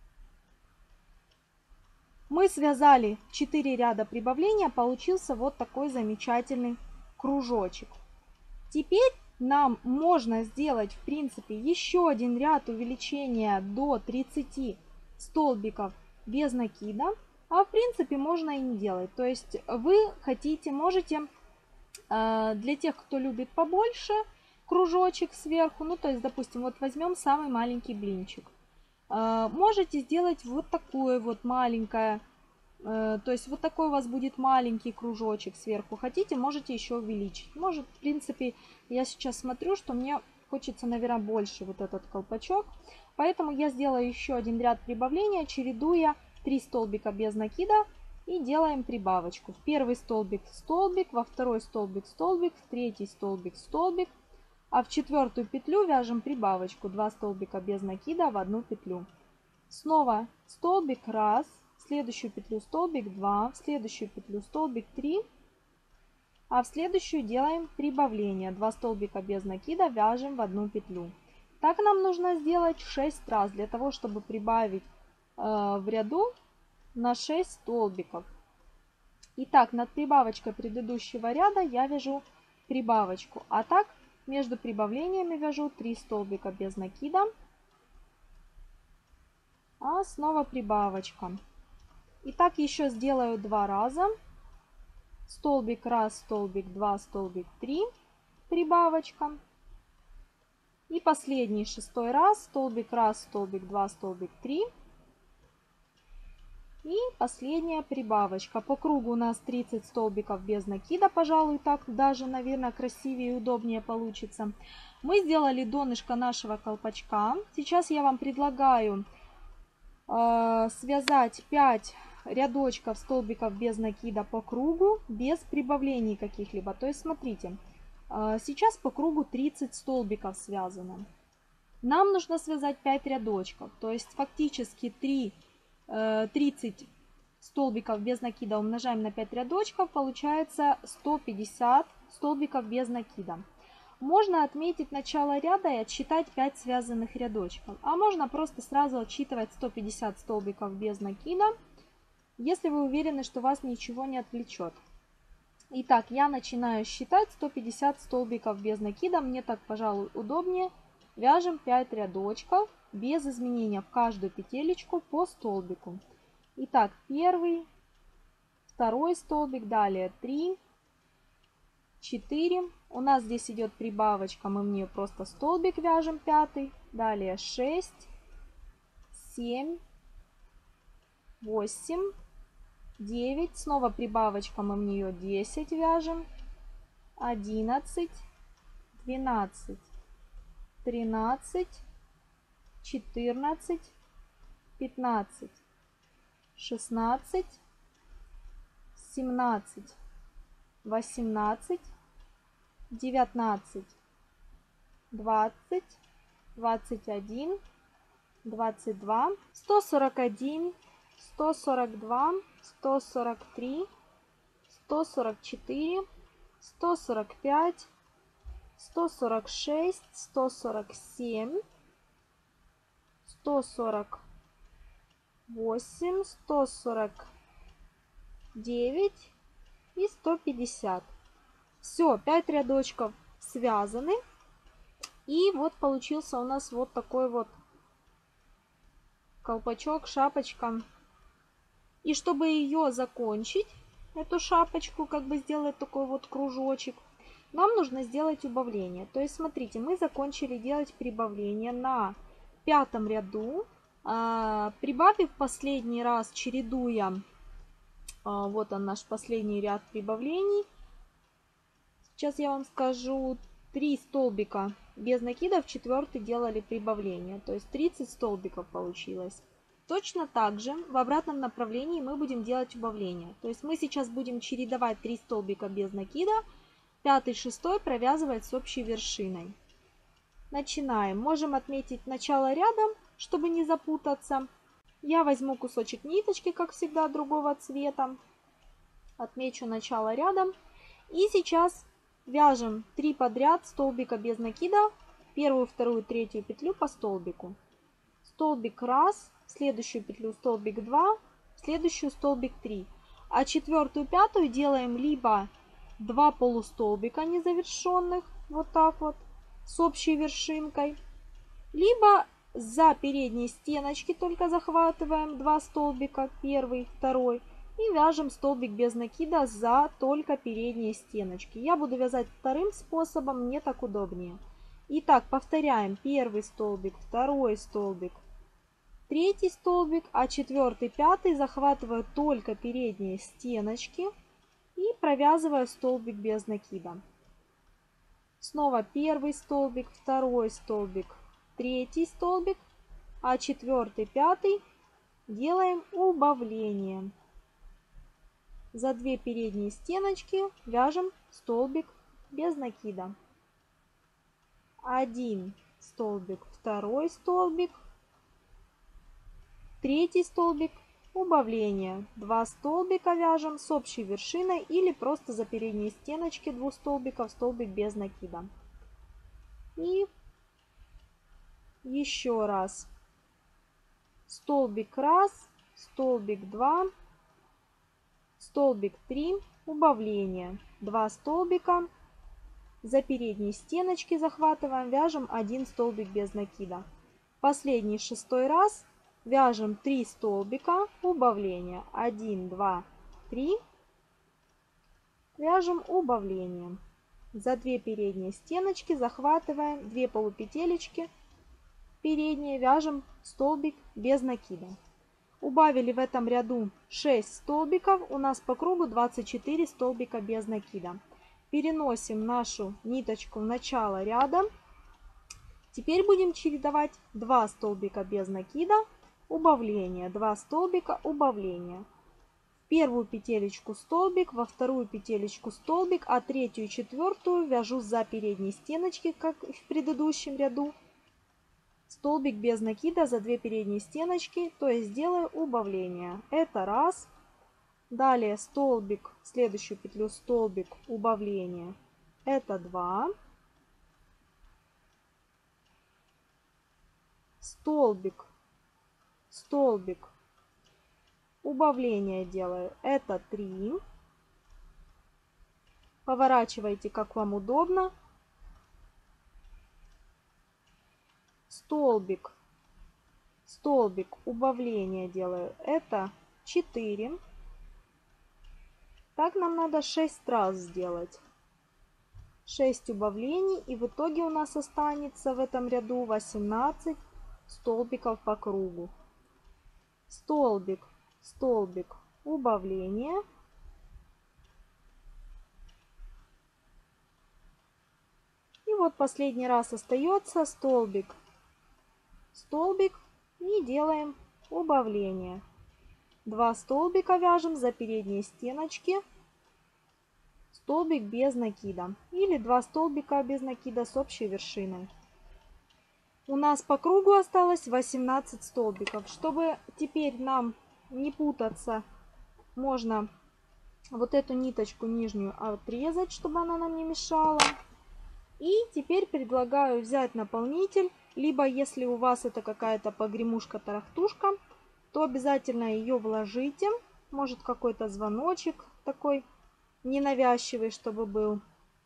Мы связали 4 ряда прибавления, получился вот такой замечательный кружочек. Теперь нам можно сделать, в принципе, еще один ряд увеличения до 30 столбиков без накида, а в принципе можно и не делать. То есть вы хотите, можете, для тех, кто любит побольше, кружочек сверху, ну то есть, допустим, вот возьмем самый маленький блинчик. Можете сделать вот такое вот маленькое, то есть вот такой у вас будет маленький кружочек сверху. Хотите, можете еще увеличить. Может, в принципе, я сейчас смотрю, что мне хочется, наверное, больше вот этот колпачок. Поэтому я сделаю еще один ряд прибавления, чередуя 3 столбика без накида и делаем прибавочку. В первый столбик столбик, во второй столбик столбик, в третий столбик столбик. А в четвертую петлю вяжем прибавочку, 2 столбика без накида в одну петлю. Снова столбик 1, в следующую петлю столбик 2, в следующую петлю столбик 3, а в следующую делаем прибавление, 2 столбика без накида вяжем в одну петлю. Так нам нужно сделать 6 раз, для того, чтобы прибавить в ряду на 6 столбиков. Итак, над прибавочкой предыдущего ряда я вяжу прибавочку, а так между прибавлениями вяжу 3 столбика без накида, а снова прибавочка. И так еще сделаю 2 раза. Столбик 1, столбик 2, столбик 3, прибавочка. И последний 6-й раз, столбик 1, столбик 2, столбик 3. И последняя прибавочка. По кругу у нас 30 столбиков без накида, пожалуй, так даже, наверное, красивее и удобнее получится. Мы сделали донышко нашего колпачка. Сейчас я вам предлагаю связать 5 рядочков столбиков без накида по кругу, без прибавлений каких-либо. То есть, смотрите, сейчас по кругу 30 столбиков связано. Нам нужно связать 5 рядочков, то есть фактически 30 столбиков без накида умножаем на 5 рядочков, получается 150 столбиков без накида. Можно отметить начало ряда и отсчитать 5 связанных рядочков, а можно просто сразу отсчитывать 150 столбиков без накида, если вы уверены, что вас ничего не отвлечет. Итак, я начинаю считать 150 столбиков без накида, мне так, пожалуй, удобнее. Вяжем 5 рядочков без изменения в каждую петелечку по столбику. Итак, первый, второй столбик, далее 3, 4. У нас здесь идет прибавочка, мы в нее просто столбик вяжем 5, далее 6, 7, 8, 9, снова прибавочка, мы в нее 10 вяжем, 11, 12, 13, 14, 15, 16, 17, 18, 19, 20, 21, 22, 141, 142, 143, 144, 145, 146, 147, 148, 149 и 150. Все, 5 рядочков связаны. И вот получился у нас вот такой вот колпачок, шапочка. И чтобы ее закончить, эту шапочку, как бы сделать такой вот кружочек, нам нужно сделать убавление. То есть, смотрите, мы закончили делать прибавление на 5-м ряду, прибавив последний раз, чередуя, вот он наш последний ряд прибавлений. Сейчас я вам скажу, 3 столбика без накида в 4-й делали прибавление, то есть 30 столбиков получилось. Точно так же в обратном направлении мы будем делать убавление. То есть мы сейчас будем чередовать 3 столбика без накида, 5-й, 6-й провязывать с общей вершиной. Начинаем. Можем отметить начало ряда, чтобы не запутаться. Я возьму кусочек ниточки, как всегда, другого цвета. Отмечу начало ряда. И сейчас вяжем 3 подряд столбика без накида, 1-ю, 2-ю, 3-ю петлю по столбику. Столбик 1, следующую петлю столбик 2, следующую столбик 3. А 4-ю, 5-ю делаем либо 2 полустолбика незавершенных, вот так вот, с общей вершинкой, либо за передние стеночки только захватываем 2 столбика, 1, 2, и вяжем столбик без накида за только передние стеночки. Я буду вязать вторым способом, мне так удобнее. Итак, повторяем: 1 столбик, 2 столбик, 3 столбик, а 4, 5 захватываю только передние стеночки и провязываю столбик без накида. Снова 1 столбик, 2 столбик, 3 столбик, а 4, 5 делаем убавление. За 2 передние стеночки вяжем столбик без накида. 1 столбик, 2 столбик, 3 столбик, убавление. 2 столбика вяжем с общей вершиной или просто за передние стеночки 2 столбиков, столбик без накида. И еще раз. Столбик 1, столбик 2, столбик 3, убавление. 2 столбика, за передние стеночки захватываем, вяжем 1 столбик без накида. Последний 6-й раз вяжем 3 столбика, убавление. 1, 2, 3, вяжем убавление. за 2 передние стеночки захватываем 2 полупетелечки передние, вяжем столбик без накида. Убавили в этом ряду 6 столбиков, у нас по кругу 24 столбика без накида. Переносим нашу ниточку в начало ряда. Теперь будем чередовать 2 столбика без накида, убавление, 2 столбика, убавление. В первую петелечку столбик, во вторую петелечку столбик, а третью и четвертую вяжу за передние стеночки, как в предыдущем ряду. Столбик без накида за 2 передние стеночки, то есть делаю убавление. Это раз. Далее столбик, следующую петлю столбик, убавление. Это 2. Столбик, столбик, убавление делаю. Это 3. Поворачивайте, как вам удобно. Столбик, столбик, убавление делаю. Это 4. Так нам надо 6 раз сделать. 6 убавлений, и в итоге у нас останется в этом ряду 18 столбиков по кругу. Столбик, столбик, убавление. И вот последний раз остается столбик, столбик, и делаем убавление. 2 столбика вяжем за передние стеночки, столбик без накида, или 2 столбика без накида с общей вершиной. У нас по кругу осталось 18 столбиков. Чтобы теперь нам не путаться, можно вот эту ниточку нижнюю отрезать, чтобы она нам не мешала. И теперь предлагаю взять наполнитель, либо если у вас это какая-то погремушка-тарахтушка, то обязательно ее вложите. Может какой-то звоночек такой ненавязчивый, чтобы был.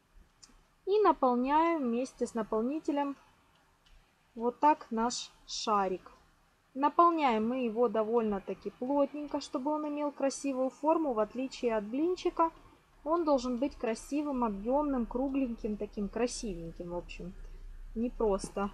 И наполняем вместе с наполнителем вот так наш шарик. Наполняем мы его довольно-таки плотненько, чтобы он имел красивую форму. В отличие от блинчика, он должен быть красивым, объемным, кругленьким, таким красивеньким, в общем. Не просто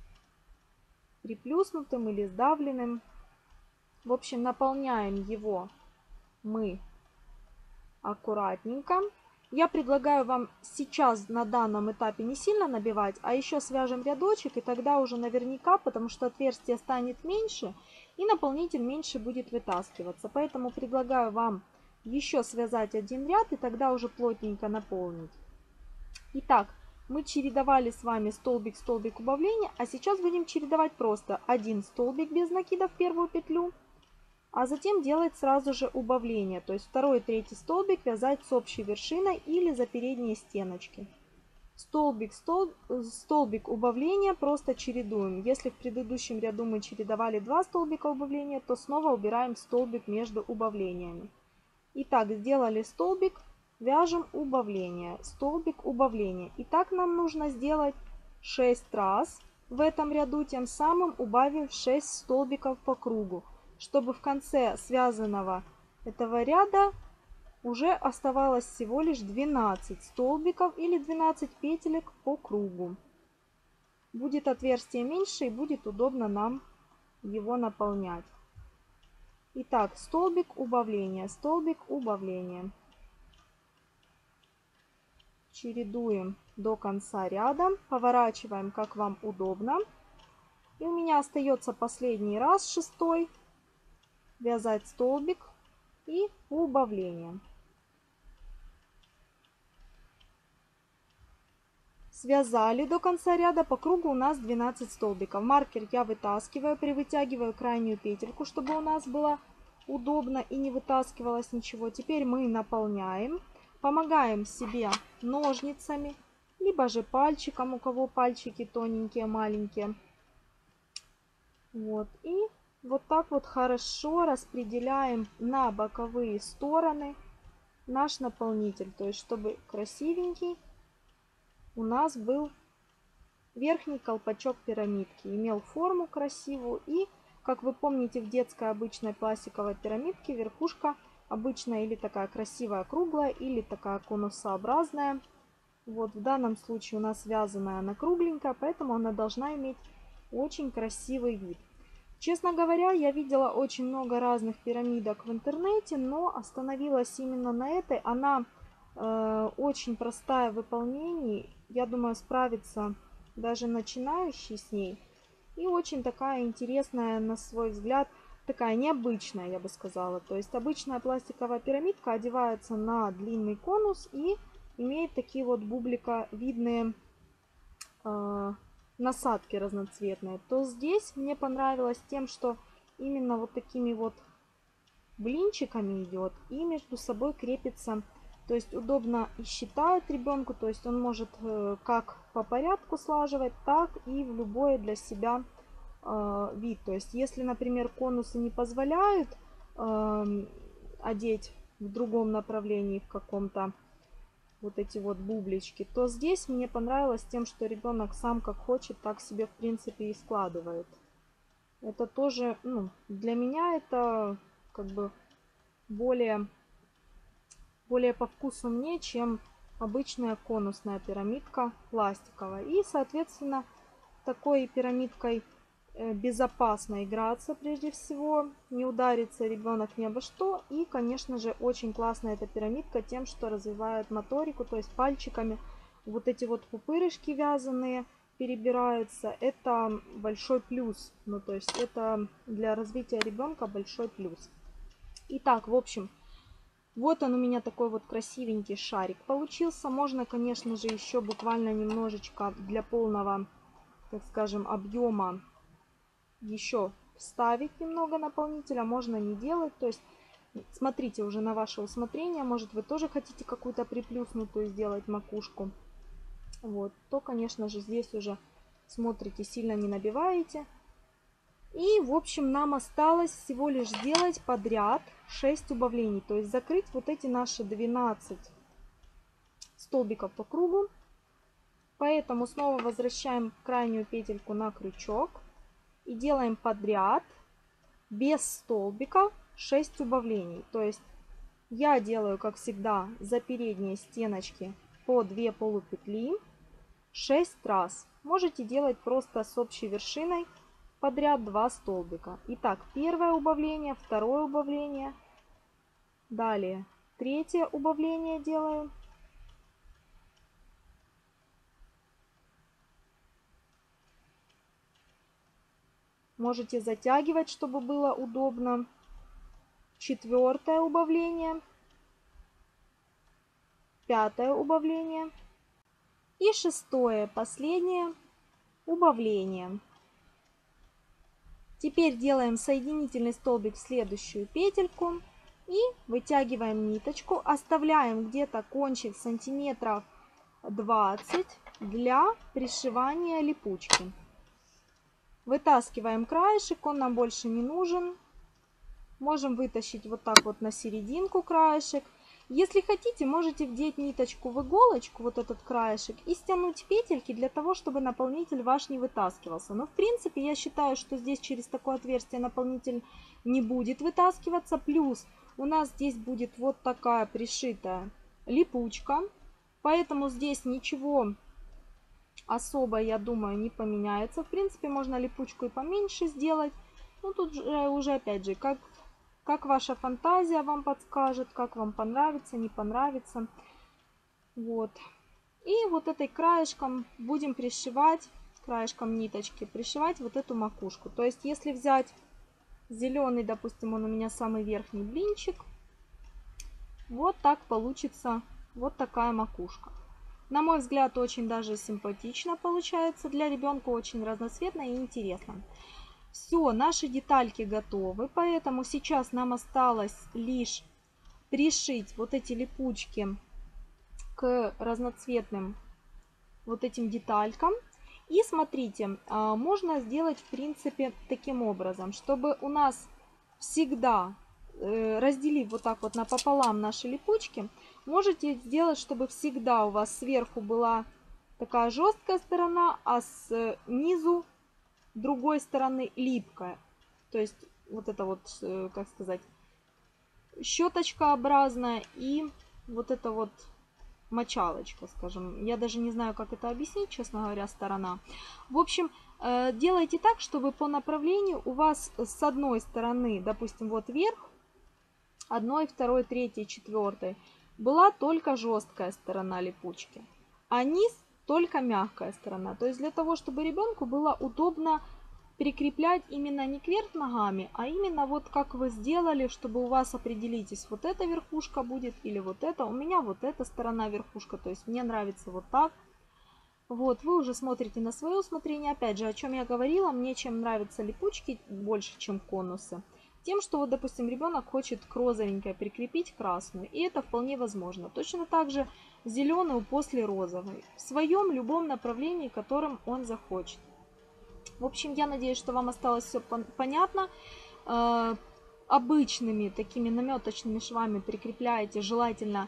приплюснутым или сдавленным. В общем, наполняем его мы аккуратненько. Я предлагаю вам сейчас на данном этапе не сильно набивать, а еще свяжем рядочек, и тогда уже наверняка, потому что отверстие станет меньше, и наполнитель меньше будет вытаскиваться. Поэтому предлагаю вам еще связать один ряд, и тогда уже плотненько наполнить. Итак, мы чередовали с вами столбик, столбик, убавление, а сейчас будем чередовать просто один столбик без накида в первую петлю, а затем делать сразу же убавление, то есть второй и третий столбик вязать с общей вершиной или за передние стеночки. Столбик, столбик, убавление просто чередуем. Если в предыдущем ряду мы чередовали 2 столбика убавления, то снова убираем столбик между убавлениями. Итак, сделали столбик, вяжем убавление, столбик, убавление. И так нам нужно сделать 6 раз в этом ряду, тем самым убавив 6 столбиков по кругу, чтобы в конце связанного этого ряда уже оставалось всего лишь 12 столбиков или 12 петелек по кругу. Будет отверстие меньше и будет удобно нам его наполнять. Итак, столбик, убавление, столбик, убавление. Чередуем до конца ряда, поворачиваем, как вам удобно. И у меня остается последний раз, 6-й. Вязать столбик и убавление. Связали до конца ряда, по кругу у нас 12 столбиков. Маркер я вытаскиваю, привытягиваю крайнюю петельку, чтобы у нас было удобно и не вытаскивалось ничего. Теперь мы наполняем, помогаем себе ножницами, либо же пальчиком, у кого пальчики тоненькие, маленькие. Вот, и вот так вот хорошо распределяем на боковые стороны наш наполнитель. То есть, чтобы красивенький у нас был верхний колпачок пирамидки. Имел форму красивую. И, как вы помните, в детской обычной пластиковой пирамидке верхушка обычно или такая красивая круглая, или такая конусообразная. Вот в данном случае у нас вязаная, она кругленькая, поэтому она должна иметь очень красивый вид. Честно говоря, я видела очень много разных пирамидок в интернете, но остановилась именно на этой. Она очень простая в выполнении. Я думаю, справится даже начинающий с ней. И очень такая интересная, на свой взгляд, такая необычная, я бы сказала. То есть обычная пластиковая пирамидка одевается на длинный конус и имеет такие вот бубликовидные насадки разноцветные. То здесь мне понравилось тем, что именно вот такими вот блинчиками идет и между собой крепится. То есть удобно и считает ребенку, то есть он может как по порядку слаживать, так и в любой для себя вид. То есть если, например, конусы не позволяют одеть в другом направлении, в каком-то, вот эти вот бублички, то здесь мне понравилось тем, что ребенок сам как хочет, так себе в принципе и складывает. Это тоже, ну, для меня это как бы более по вкусу мне, чем обычная конусная пирамидка пластиковая. И, соответственно, такой пирамидкой безопасно играться прежде всего, не ударится ребенок ни обо что. И, конечно же, очень классная эта пирамидка тем, что развивает моторику, то есть пальчиками вот эти вот пупырышки вязаные перебираются. Это большой плюс, ну то есть это для развития ребенка большой плюс. Итак, в общем, вот он у меня такой вот красивенький шарик получился. Можно, конечно же, еще буквально немножечко для полного, так скажем, объема еще вставить немного наполнителя. Можно не делать. То есть смотрите уже на ваше усмотрение. Может, вы тоже хотите какую-то приплюснутую сделать макушку. Вот. То, конечно же, здесь уже смотрите, сильно не набиваете. И, в общем, нам осталось всего лишь сделать подряд 6 убавлений. То есть закрыть вот эти наши 12 столбиков по кругу. Поэтому снова возвращаем крайнюю петельку на крючок. И делаем подряд без столбиков 6 убавлений. То есть я делаю, как всегда, за передние стеночки по 2 полупетли 6 раз. Можете делать просто с общей вершиной подряд 2 столбика. Итак, первое убавление, второе убавление. Далее третье убавление делаю. Можете затягивать, чтобы было удобно. Четвертое убавление. Пятое убавление. И шестое, последнее убавление. Теперь делаем соединительный столбик в следующую петельку. И вытягиваем ниточку. Оставляем где-то кончик сантиметров 20 для пришивания липучки. Вытаскиваем краешек, он нам больше не нужен. Можем вытащить вот так вот на серединку краешек. Если хотите, можете вдеть ниточку в иголочку, вот этот краешек, и стянуть петельки для того, чтобы наполнитель ваш не вытаскивался. Но в принципе я считаю, что здесь через такое отверстие наполнитель не будет вытаскиваться. Плюс у нас здесь будет вот такая пришитая липучка. Поэтому здесь ничего особо, я думаю, не поменяется. В принципе, можно липучку и поменьше сделать. Ну, тут уже опять же, как ваша фантазия вам подскажет, как вам понравится, не понравится. Вот. И вот этой краешком будем пришивать, краешком ниточки, пришивать вот эту макушку. То есть, если взять зеленый, допустим, он у меня самый верхний блинчик, вот так получится вот такая макушка. На мой взгляд, очень даже симпатично получается. Для ребенка очень разноцветно и интересно. Все, наши детальки готовы, поэтому сейчас нам осталось лишь пришить вот эти липучки к разноцветным вот этим деталькам. И смотрите, можно сделать в принципе таким образом, чтобы у нас всегда, разделив вот так вот напополам наши липучки, можете сделать, чтобы всегда у вас сверху была такая жесткая сторона, а снизу другой стороны липкая. То есть вот это вот, как сказать, щеточкообразная и вот это вот мочалочка, скажем. Я даже не знаю, как это объяснить, честно говоря, сторона. В общем, делайте так, чтобы по направлению у вас с одной стороны, допустим, вот вверх, одной, второй, третьей, четвертой, была только жесткая сторона липучки, а низ только мягкая сторона. То есть для того, чтобы ребенку было удобно прикреплять именно не кверх ногами, а именно вот как вы сделали, чтобы у вас определитесь, вот эта верхушка будет или вот это. У меня вот эта сторона верхушка, то есть мне нравится вот так. Вот, вы уже смотрите на свое усмотрение. Опять же, о чем я говорила, мне чем нравятся липучки больше, чем конусы. Тем, что вот, допустим, ребенок хочет к розовенькой прикрепить красную, и это вполне возможно. Точно так же зеленую после розовой, в своем любом направлении, которым он захочет. В общем, я надеюсь, что вам осталось все понятно. Обычными такими наметочными швами прикрепляете, желательно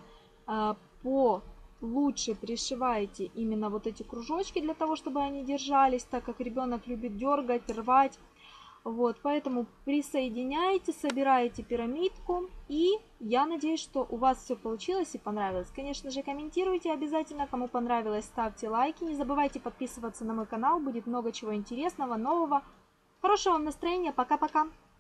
лучше пришиваете именно вот эти кружочки для того, чтобы они держались, так как ребенок любит дергать, рвать. Вот, поэтому присоединяете, собираете пирамидку, и я надеюсь, что у вас все получилось и понравилось. Конечно же, комментируйте обязательно, кому понравилось, ставьте лайки, не забывайте подписываться на мой канал, будет много чего интересного, нового. Хорошего вам настроения, пока-пока!